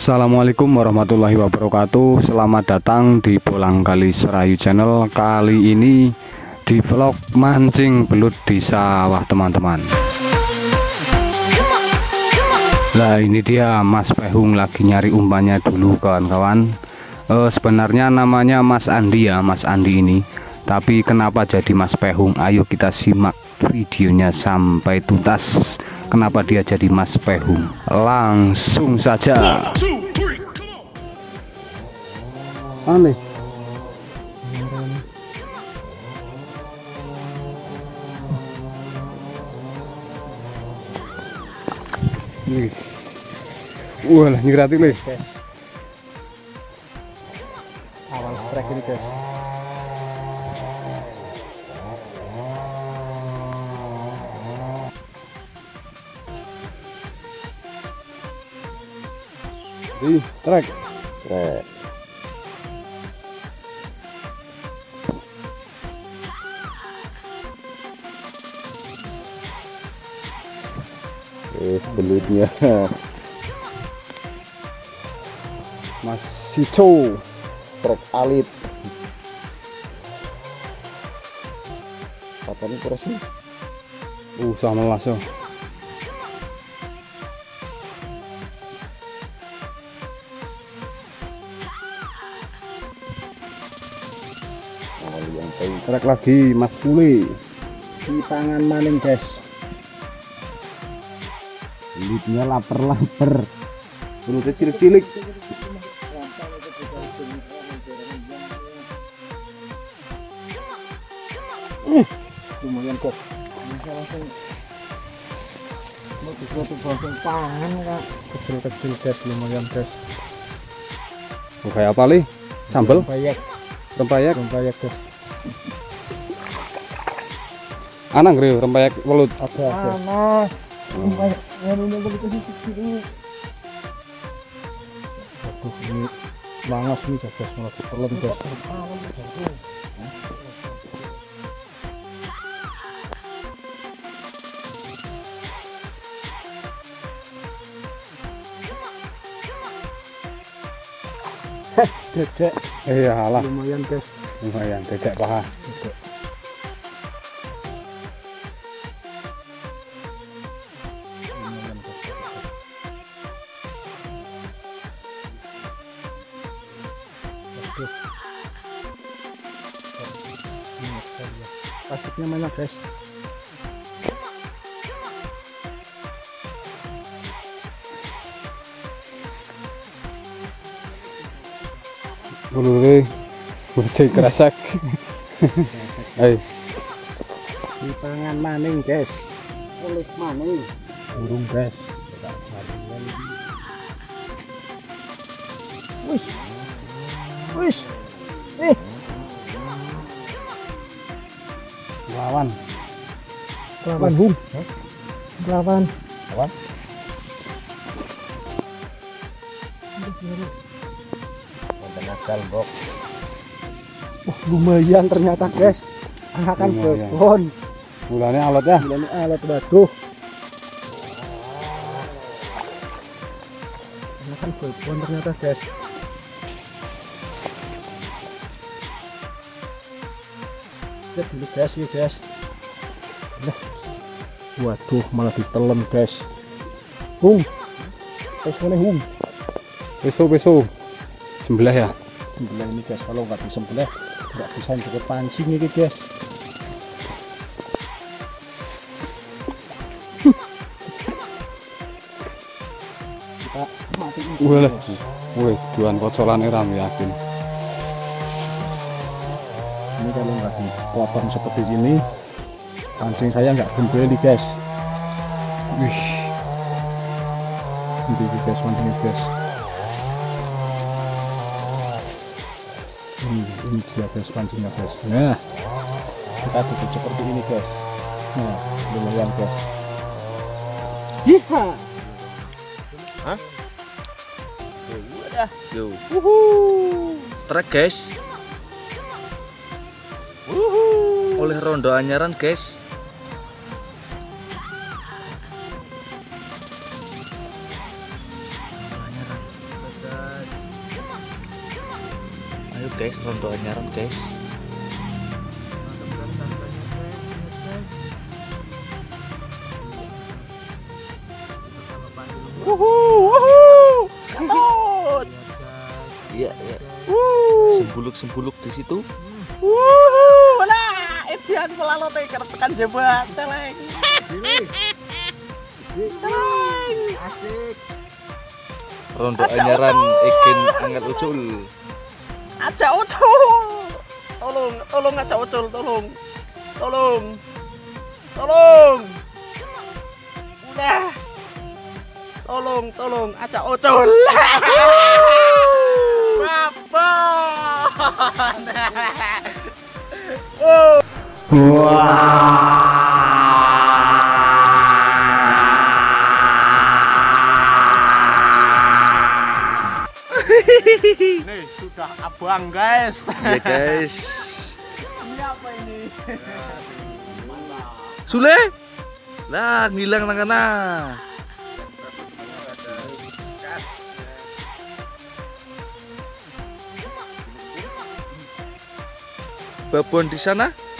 Assalamualaikum warahmatullahi wabarakatuh. Selamat datang di Bolang Kali Serayu Channel. Kali ini di vlog mancing belut di sawah teman-teman. Nah ini dia Mas Pehung lagi nyari umpannya dulu kawan-kawan. Sebenarnya namanya Mas Andi ya, Mas Andi ini. Tapi kenapa jadi Mas Pehung? Ayo kita simak videonya sampai tuntas. Kenapa dia jadi Mas Pehung? Langsung saja. Aneh. Wah, ini gratis nih. Awal strike ini guys. Trek. Belutnya Mas Sico. strike alit. Katanya kurang sih. Sama langsung. Trek lagi Mas Sule. Di tangan maning guys. Belutnya lapar-lapar. Belutnya cilik-cilik. Lumayan kok. Bisa langsung langsung pangan kak. Kecil-kecil guys, lumayan guys. Kayak apa nih? Sambal? Rempeyek Rempeyek. guys. Anang grill rempeyek welut. Ada. Rempeyek. Ini aduh, ini mangas nih guys, malah terlem guys. Dedek. Iya alah. Lumayan guys. Lumayan dedek paha. Dedek. Lumayan guys. Aduh. Plastiknya mana guys? Bulu kerasak. Ayo. Di tangan maning guys. Tulis maning. Burung guys. Wis. Lawan. Bung. Lawan. Bok. Lumayan ternyata guys. Akan bebon. Bulannya alat ya. Bulannya alat waduh. Akan bebon ternyata guys. Lihat dulu guys ya guys. Nah. Waduh malah ditelan guys. Bung. Beso. Sebelah ya. Sebelah ini guys, kalau nggak disembelih nggak bisa untuk pancing ini guys. Kita matiin. Wih, juan kocolan ram yakin. Ini kalau nggak dipotong seperti ini, pancing saya nggak kembali guys. Wih, Ini guys pancingnya guys. Ini dia guys pancingnya guys. Nah, kita tutup seperti ini guys. Nah, lumayan guys. Hiha. Hah? Udah. Yo. Strike guys. Oleh rondo anyaran guys. Ayo guys, Rondo Anyaran guys. Ketut. Iya, iya. Sembuluk-sembuluk di situ. Lah, edian kula lo teker tekan jebat celeng. Asik. Rondo Anyaran ikin angkat ucul. Aja ucul. Tolong aja ucul, tolong. Udah. Tolong aja ucul. Babon. Nih sudah abang guys. Iya guys. Ini apa ini? Sule? Lah, ngilang nang kana. Babon di sana?